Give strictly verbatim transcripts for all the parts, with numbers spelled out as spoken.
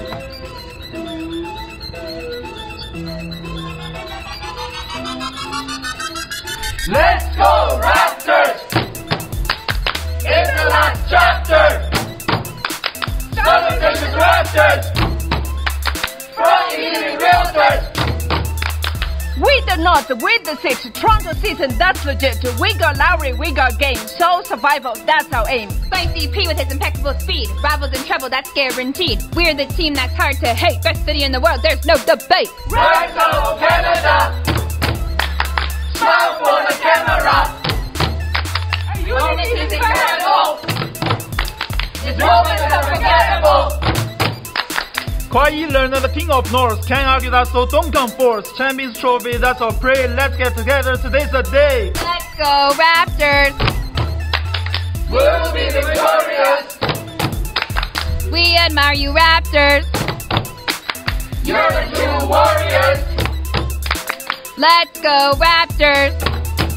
Let's go, Raptors! In the last chapter! Torontonians Raptors! From Eating Realtors! We the North, we the Six, Toronto season, that's legit. We got Lowry, we got game, so survival, that's our aim. Spicy P with his impeccable speed, rivals in trouble, that's guaranteed. We're the team that's hard to hate, best city in the world, there's no debate. Right now, Canada! Smile for the camera! Unity is incredible! This moment is unforgettable! Quiet learner, the king of north, can't argue that, so don't come forth. Champions trophy, that's our prayer. Let's get together, today's the day. Let's go, Raptors! We'll be the victorious! We admire you, Raptors! You're the true warriors! Let's go, Raptors!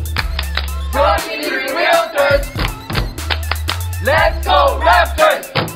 From Eating Realtors! Let's go, Raptors!